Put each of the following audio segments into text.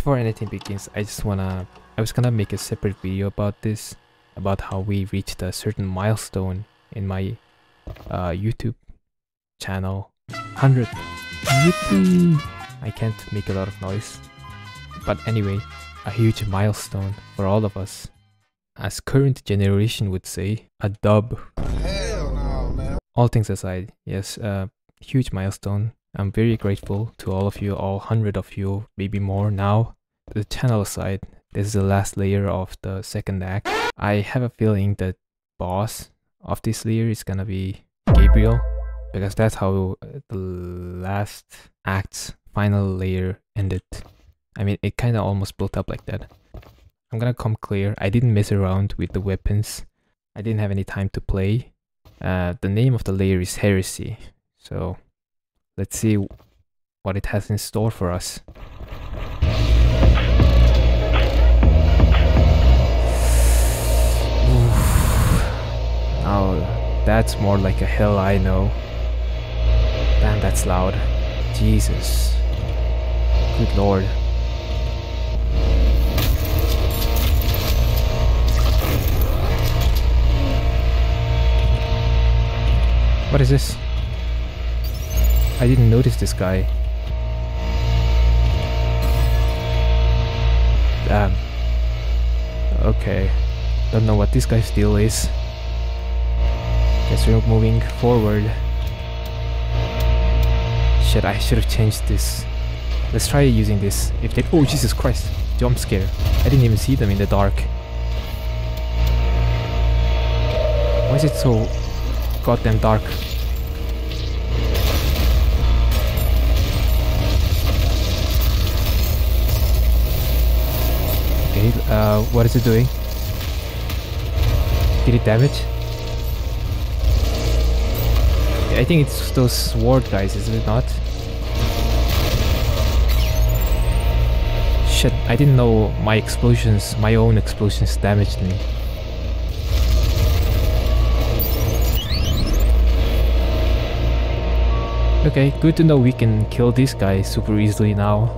before anything begins, I was gonna make a separate video about this, about how we reached a certain milestone in my YouTube channel. 100. Yippee! I can't make a lot of noise. But anyway, a huge milestone for all of us. As current generation would say, a dub. Hell no, man. All things aside, yes, huge milestone. I'm very grateful to all of you, all 100 of you, maybe more now. The channel aside, this is the last layer of the second act. I have a feeling that boss of this layer is gonna be Gabriel, because that's how the last act's final layer ended. I mean, it kinda almost built up like that. I'm gonna come clear, I didn't mess around with the weapons. I didn't have any time to play. The name of the layer is Heresy, so let's see what it has in store for us. Oh, that's more like a hell I know. Damn, that's loud. Jesus. Good lord. What is this? I didn't notice this guy. Damn. Okay. Don't know what this guy's deal is. Guess we're moving forward. Shit, I should have changed this. Let's try using this. If they— oh, Jesus Christ. Jump scare. I didn't even see them in the dark. Why is it so goddamn dark? Okay, what is it doing? Did it damage? I think it's those sword guys, is it not? Shit, I didn't know my explosions, my own explosions damaged me. Okay, good to know we can kill this guy super easily now.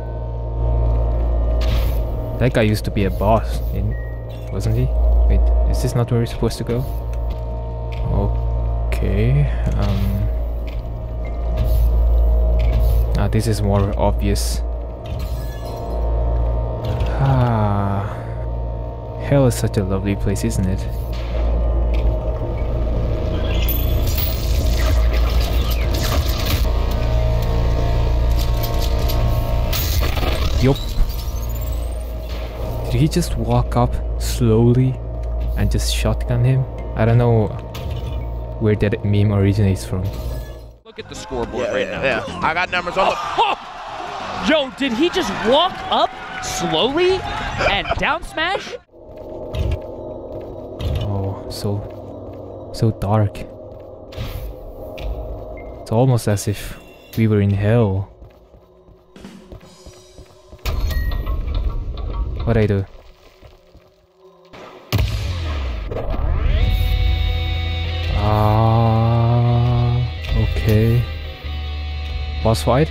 That guy used to be a boss, wasn't he? Wait, is this not where we're supposed to go? Okay, this is more obvious. Hell is such a lovely place, isn't it? Yup. Did he just walk up slowly and just shotgun him? I don't know where that meme originates from. Look at the scoreboard right now. Yeah, I got numbers on the— Oh! Yo, did he just walk up slowly and down smash? Oh, so dark. It's almost as if we were in hell. What'd I do? Okay. Boss fight?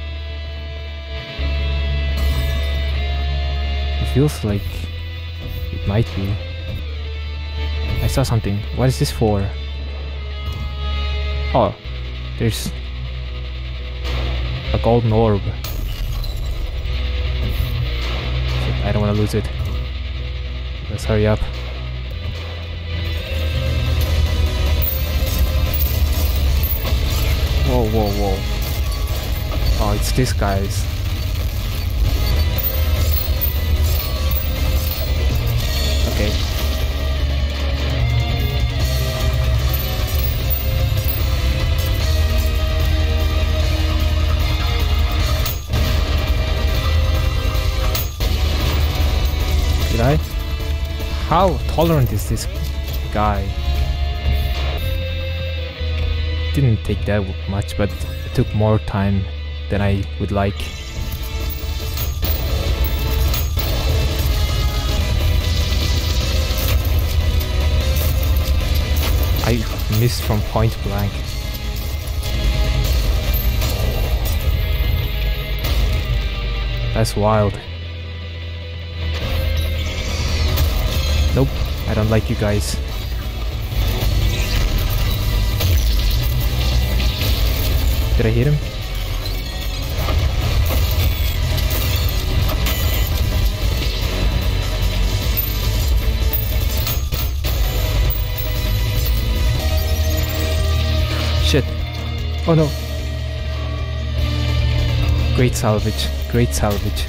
It feels like it might be. I saw something. What is this for? Oh, there's a golden orb. Shit, I don't want to lose it. Let's hurry up. Whoa, whoa, whoa. Oh, it's this guy's. Okay. Did I? How tolerant is this guy? Didn't take that much, but it took more time than I would like. I missed from point blank. That's wild. I don't like you guys. Did I hit him? Shit. Oh no. Great salvage. Great salvage.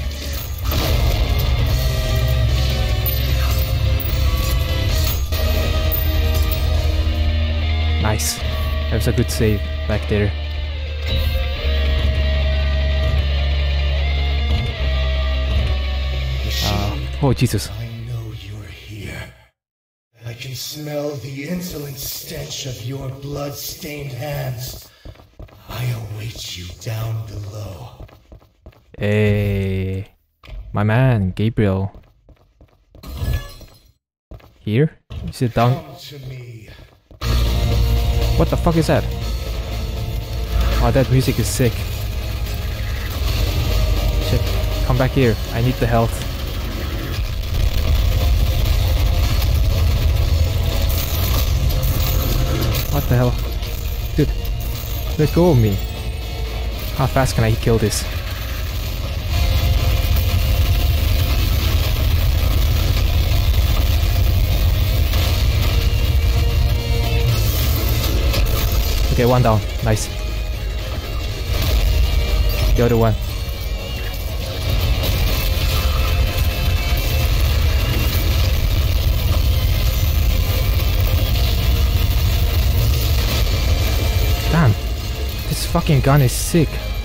Nice. That was a good save back there. Oh Jesus. I know you're here. I can smell the insolent stench of your blood-stained hands. I await you down below. Hey, my man, Gabriel. Here? Is it down? Come to me. What the fuck is that? Oh, that music is sick. Shit, come back here. I need the health. What the hell? Dude, let go of me. How fast can I kill this? Okay, one down. Nice. The other one. Damn. This fucking gun is sick.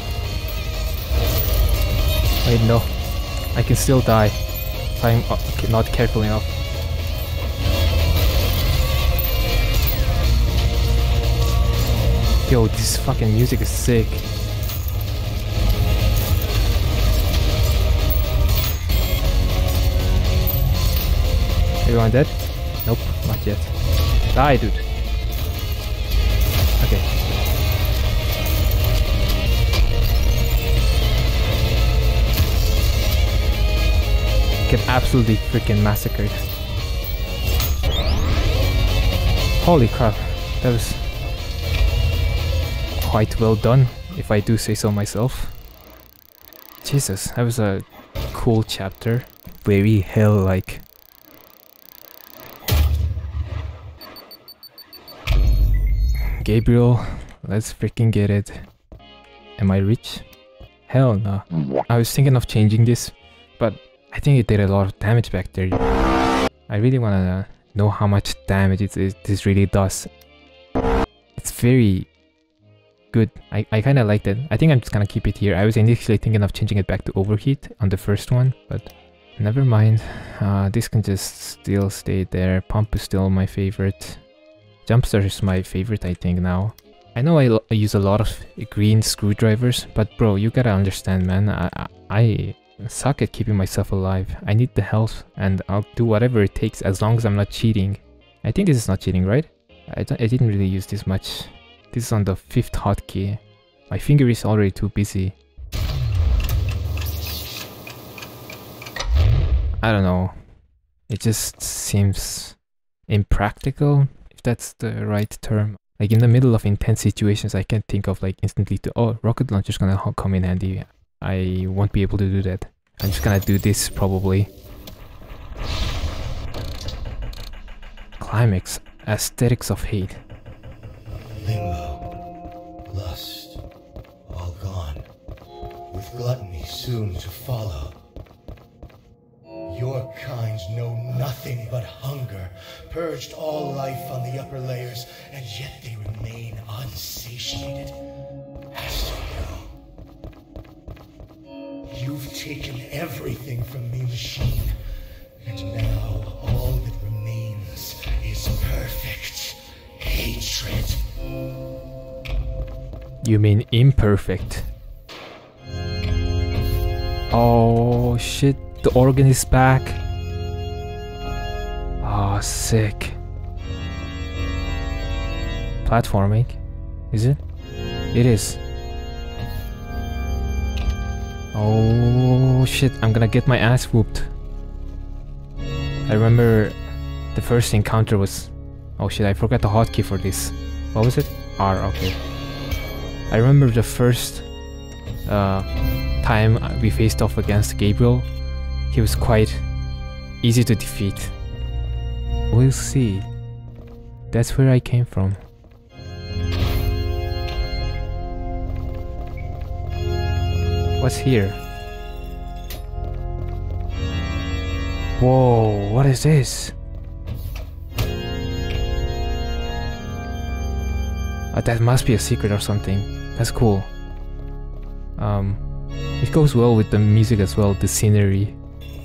Wait, no. I can still die if I'm not careful enough. Yo, this fucking music is sick. Everyone dead? Nope, not yet. Die, dude. Okay. Get absolutely freaking massacred. Holy crap, that was quite well done, if I do say so myself. Jesus, that was a cool chapter. Very hell-like. Gabriel, let's freaking get it. Am I rich? Hell no. I was thinking of changing this, but I think it did a lot of damage back there. I really wanna know how much damage this really does. It's very good. I kinda liked it. I think I'm just gonna keep it here. I was initially thinking of changing it back to overheat on the first one, but never mind. This can just still stay there. Pump is still my favorite. Jumpstart is my favorite, I think, now. I know I use a lot of green screwdrivers, but bro, you gotta understand, man. I suck at keeping myself alive. I need the health, and I'll do whatever it takes as long as I'm not cheating. I think this is not cheating, right? I didn't really use this much. This is on the 5th hotkey. My finger is already too busy. I don't know. It just seems impractical, if that's the right term. Like in the middle of intense situations, I can't think of like instantly to, oh, rocket launcher's gonna come in handy. I won't be able to do that. I'm just gonna do this probably. Climax, aesthetics of hate. Limbo, lust, all gone, with gluttony soon to follow. Your kind know nothing but hunger, purged all life on the upper layers, and yet they remain unsatiated. As for you, you've taken everything from me, machine, and now all that remains is perfect hatred. You mean imperfect? Oh shit, the organ is back. Oh, sick. Platforming? Is it? It is. Oh shit, I'm gonna get my ass whooped. I remember The first encounter was... Oh shit, I forgot the hotkey for this. What was it? R, okay. I remember the first time we faced off against Gabriel. He was quite easy to defeat. We'll see. That's where I came from. What's here? Whoa, what is this? That must be a secret or something. That's cool. It goes well with the music as well, the scenery.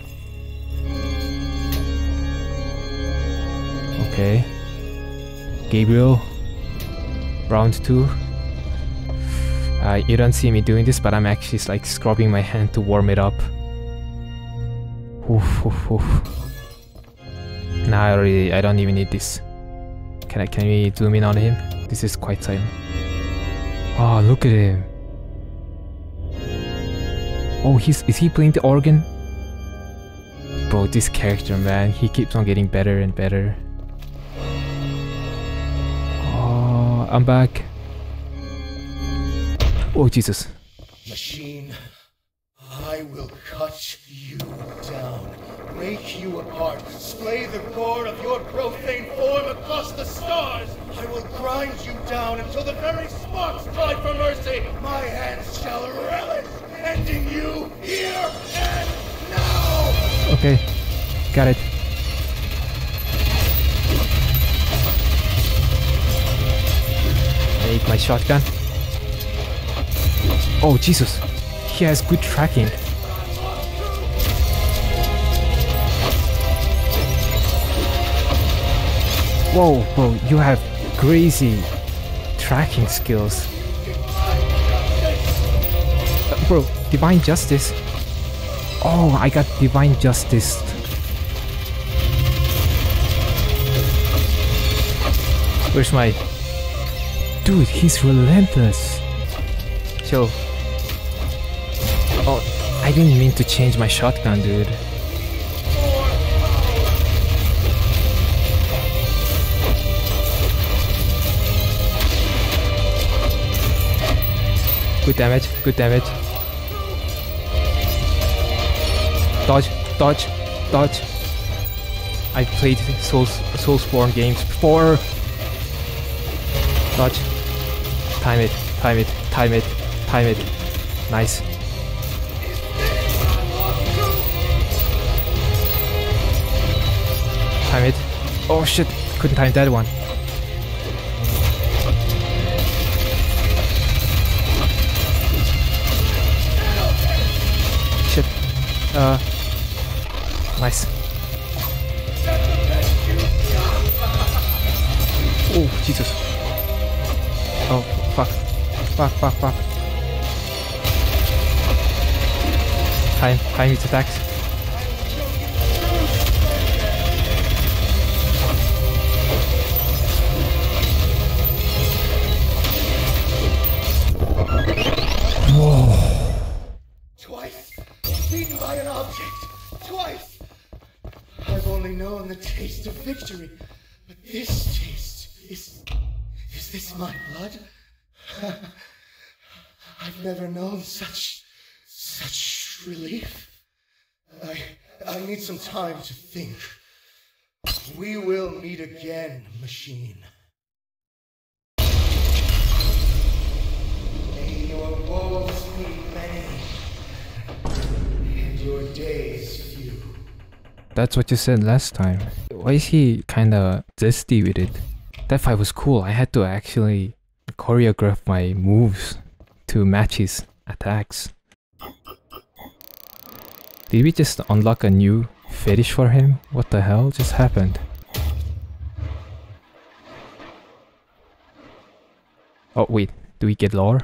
Okay. Gabriel. Round 2. You don't see me doing this, but I'm actually like scrubbing my hand to warm it up. Oof, oof, oof. Nah, I don't even need this. Can we zoom in on him? This is quite silent. Oh, look at him. Oh, is he playing the organ? Bro, this character, man, he keeps on getting better and better. Oh, I'm back. Oh, Jesus. Machine, I will cut you down, break you apart, splay the core of your profane form across the stars. I will grind you down until the very sparks cry for mercy. My hands shall relish ending you here and now. Okay, got it. Take my shotgun. Oh, Jesus. He has good tracking. Whoa, bro, you have crazy tracking skills. Bro, Divine Justice. Oh, I got Divine Justice. Where's my... Dude, he's relentless. Chill. Oh, I didn't mean to change my shotgun, dude. Good damage, good damage. Dodge, dodge, dodge. I've played Soulsborne games before. Dodge. Time it, time it, time it, time it. Nice. Time it. Oh shit, couldn't time that one. Shit. Nice. Oh, Jesus. Oh, fuck. Fuck, fuck, fuck. Time its attacks. Whoa. Twice, beaten by an object. Twice. I've only known the taste of victory, but this taste is this my blood? I've never known such relief. I need some time to think. We will meet again, machine. May your woes be many, and your days few. That's what you said last time. Why is he kinda zesty with it? That fight was cool. I had to actually choreograph my moves to match his attacks. Did we just unlock a new fetish for him? What the hell just happened? Oh wait, do we get lore?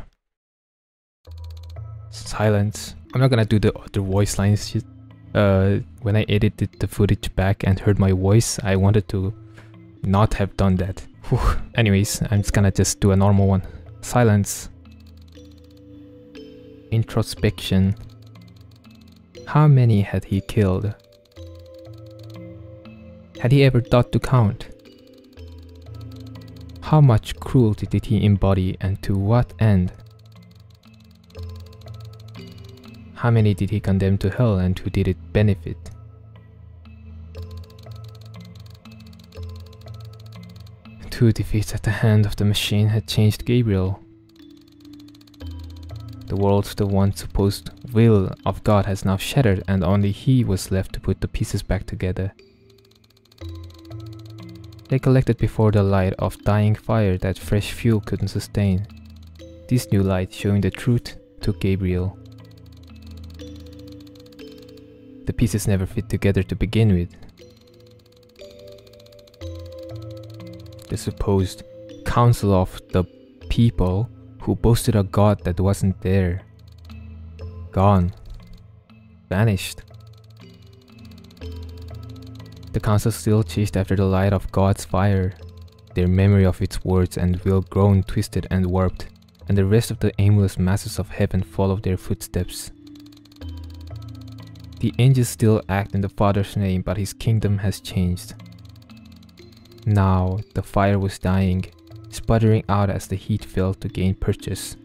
Silence. I'm not gonna do the voice lines. Just, when I edited the footage back and heard my voice, I wanted to not have done that. Whew. Anyways, I'm just gonna do a normal one. Silence. Introspection. How many had he killed? Had he ever thought to count? How much cruelty did he embody, and to what end? How many did he condemn to hell, and who did it benefit? Two defeats at the hand of the machine had changed Gabriel. The world, the once supposed will of God, has now shattered, and only he was left to put the pieces back together. They collected before the light of dying fire that fresh fuel couldn't sustain. This new light, showing the truth, took Gabriel. The pieces never fit together to begin with. The supposed council of the people who boasted a god that wasn't there. Gone. Vanished. The council still chased after the light of God's fire. Their memory of its words and will grown twisted and warped, and the rest of the aimless masses of heaven followed their footsteps. The angels still act in the Father's name, but his kingdom has changed. Now the fire was dying, sputtering out as the heat failed to gain purchase.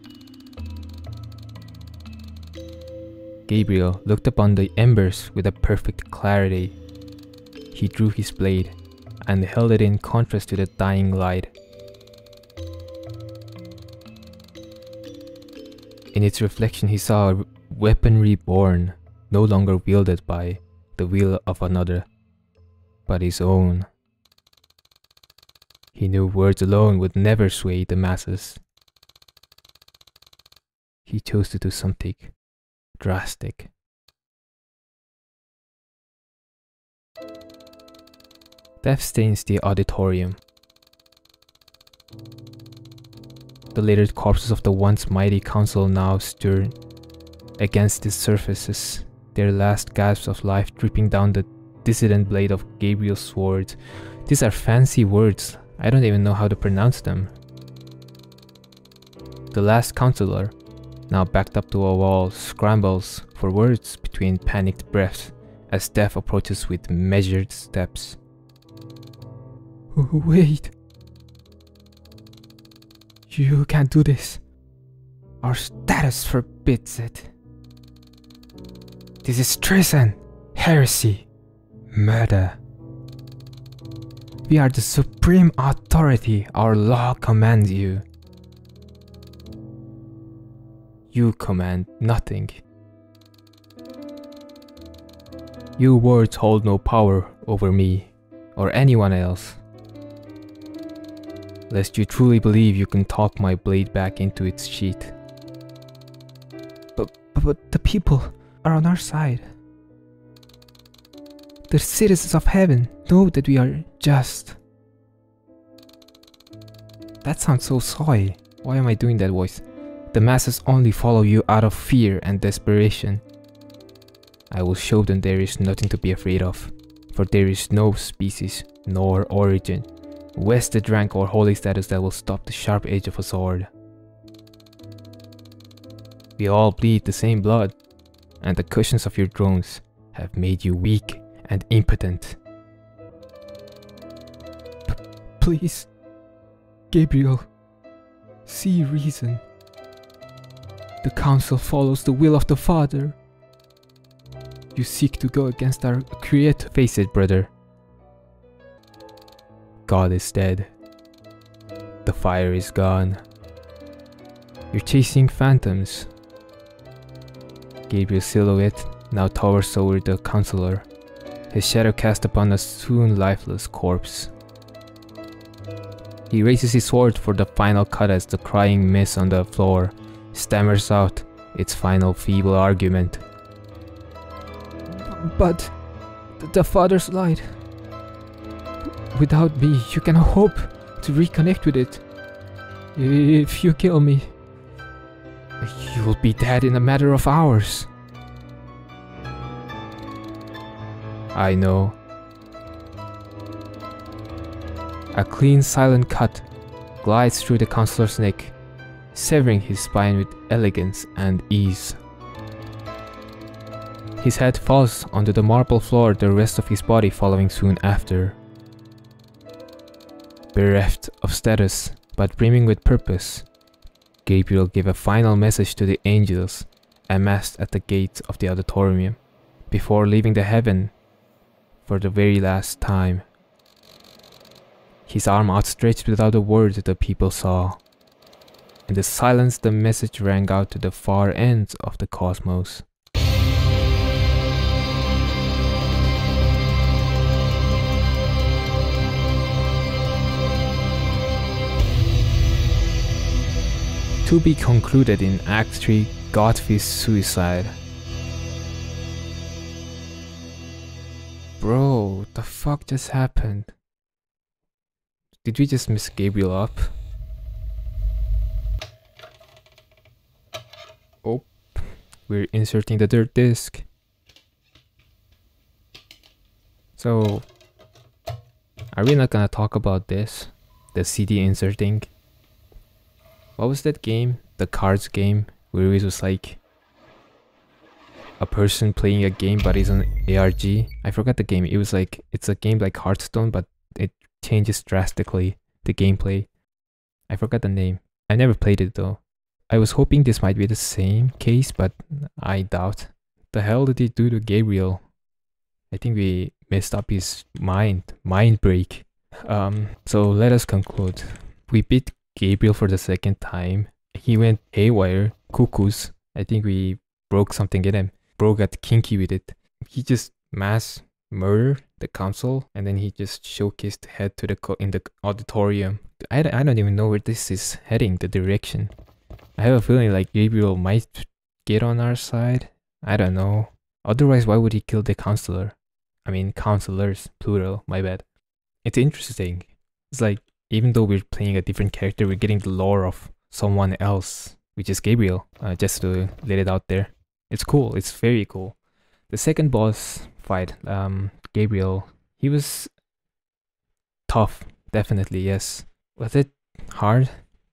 Gabriel looked upon the embers with a perfect clarity. He drew his blade and held it in contrast to the dying light. In its reflection he saw a weapon reborn, no longer wielded by the will of another, but his own. He knew words alone would never sway the masses. He chose to do something drastic. Death stains the auditorium. The littered corpses of the once mighty council now stir against its surfaces, their last gasps of life dripping down the dissident blade of Gabriel's sword. These are fancy words, I don't even know how to pronounce them. The last counselor, now backed up to a wall, scrambles for words between panicked breaths as death approaches with measured steps. Wait. You can't do this. Our status forbids it. This is treason, heresy, murder. We are the supreme authority. Our law commands you. You command nothing. Your words hold no power over me or anyone else. Lest you truly believe you can talk my blade back into its sheath. But the people are on our side. The citizens of heaven know that we are just. That sounds so soy. Why am I doing that voice? The masses only follow you out of fear and desperation. I will show them there is nothing to be afraid of, for there is no species nor origin, vested rank or holy status that will stop the sharp edge of a sword. We all bleed the same blood, and the cushions of your thrones have made you weak and impotent. Please, Gabriel, see reason. The council follows the will of the Father. You seek to go against our Creator. Face it, brother. God is dead. The fire is gone. You're chasing phantoms. Gabriel's silhouette now towers over the counselor, his shadow cast upon a soon lifeless corpse. He raises his sword for the final cut as the crying mess on the floor stammers out its final feeble argument. But the Father's light. Without me, you can hope to reconnect with it. If you kill me, you will be dead in a matter of hours. I know. A clean, silent cut glides through the counselor's neck, severing his spine with elegance and ease. His head falls onto the marble floor, the rest of his body following soon after. Bereft of status, but brimming with purpose, Gabriel gave a final message to the angels amassed at the gates of the auditorium before leaving the heaven for the very last time. His arm outstretched without a word the people saw. In the silence the message rang out to the far ends of the cosmos. To be concluded in Act 3, Godfrey's suicide. Bro, the fuck just happened? Did we just mess Gabriel up? Oh, we're inserting the third disc. So, are we not gonna talk about this? The CD inserting? What was that game? The cards game? Where it was like a person playing a game but it's an ARG. I forgot the game. It was like, it's a game like Hearthstone but it changes drastically the gameplay. I forgot the name. I never played it though. I was hoping this might be the same case, but I doubt. The hell did he do to Gabriel? I think we messed up his mind break. So let us conclude. We beat Gabriel for the second time. He went haywire, cuckoos. I think we broke something in him. Bro got kinky with it. He just mass murdered the council and then he just showcased head to in the auditorium. I don't even know where this is heading, the direction. I have a feeling like Gabriel might get on our side. I don't know. Otherwise, why would he kill the counselor? I mean, counselors, plural, my bad. It's interesting. It's like, even though we're playing a different character, we're getting the lore of someone else, which is Gabriel, just to let it out there. It's cool, it's very cool. The second boss fight, Gabriel, he was tough, definitely, yes. Was it hard?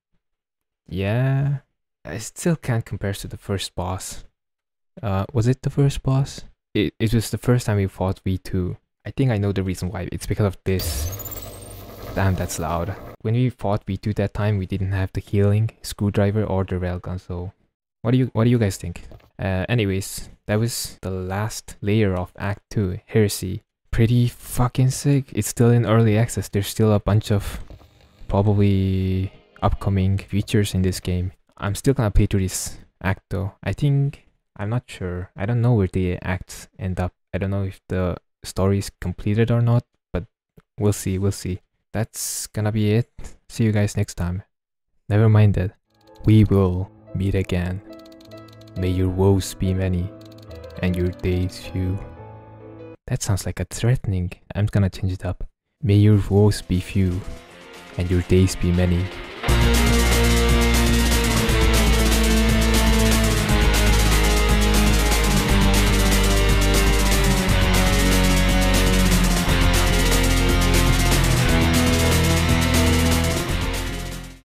Yeah, I still can't compare to the first boss. Was it the first boss? It was the first time we fought V2. I think I know the reason why. It's because of this. Damn, that's loud. When we fought V2 that time, we didn't have the healing screwdriver or the railgun. So, what do you guys think? Anyways, that was the last layer of Act 2, Heresy. Pretty fucking sick. It's still in early access. There's still a bunch of probably upcoming features in this game. I'm still gonna play through this act though. I'm not sure. I don't know where the acts end up. I don't know if the story is completed or not, but we'll see. That's gonna be it. See you guys next time. Never mind that. We will meet again. May your woes be many and your days few. That sounds like a threatening. I'm gonna change it up. May your woes be few and your days be many.